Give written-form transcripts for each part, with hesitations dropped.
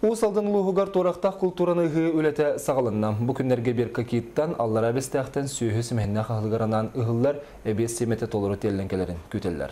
Усалдан улуғығар торақтақ культуранығы өлеті сағалынна. Бұ күнлерге бір какиттан аллара бестіқтен сүйі сімхенне қағылғаранан ұғылар әбес семеті толыры телленкелерін күтелілер.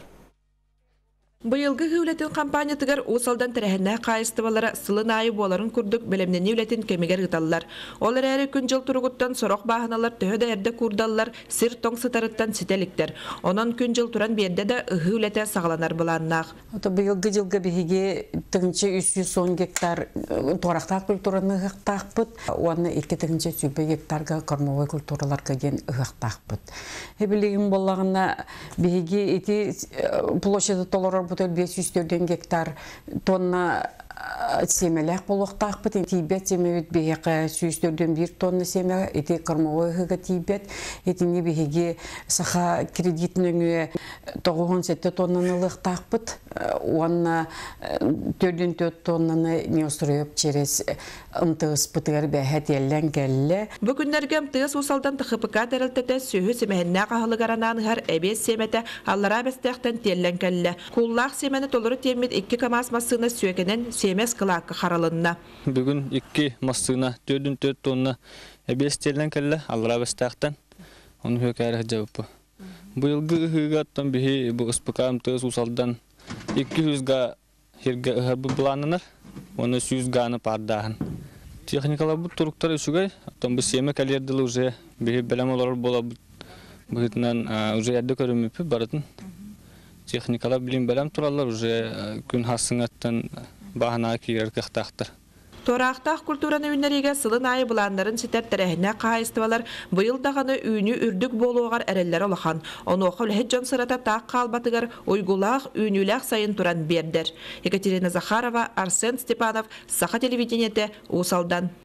Быйылгы үлетін компаниятыгар усалдан тәрәхінне қайыстывалары сылын айы боларын күрдік білімнені үлетін кемегер ғыталылар. Олар әрі күн жыл тұрғыттан сороқ бағыналар төхеді әрді күрдалылар сыр тоңсытарыттан сетеліктер. Онан күн жыл тұран берді де ұғы үлеті сағаланар бұланнақ. Быйылгы жылғы бігеге тігінші 310 гектар торақтақ культураны ұғықтақпыд. Оны 2 сүйбе гектарға кормовой культураларға ген ұғықтақпыд. Әбілігін болағына бігеге еті площады толырар 500 гектар тонна семелек болуқтақ бұд. Тибет семевет бейеқі 101 тонна семе, еті кормовой ғыға тибет. Етіне бейеге саха кредитінің 97 тоннаны лықтақ бұд. Оны 4 тоннаны не ұстырып через ұмтығыз бұтығар бәхет елден кәлі. Бүгінлерге ұмтығыз ұсалдан тұқыпыға дәрілтеті сүйі семехінне қағылығаранан ғар әбес семеті аллара бәстіқтен телден кәлі. Куллақ семені толыры темет 2 камаз масына сүйекенен семес қылақы қаралынна. Бүгін 2 масына 4 тонна әбес телден кәлі аллара бәстіқтен. Оны хөкәрі жауыпы. Бұйылғы ұғығаттан бігі бұл ұспықа ұмтығыз ұсалдан 200-ға ерге ұғабы бұланынар, оны 100-ғаны пардағын. Техникалар бұл тұрықтар үшігай, бұл семе кәлерділі ұжы бігі бәлем олар бола бұғытынан ұжы әрді көріміпі барытын. Техникалар білім бәлем тұралар ұжы күн хасыңаттан бағына кейер қықтақтыр. Торақтақ культураны үннеріге сылын айы бұландарын сетер тәрәхіне қайыстывалар бұйылдағаны үйіні үрдік болуғар әрелер олақан. Оны оқыл хеджон сырата тақ қалбатығар ойгулақ, үйініләқ сайын тұран бердер. Екатерина Захарова, Арсен Степанов, Саха телевидениеті, Усалдан.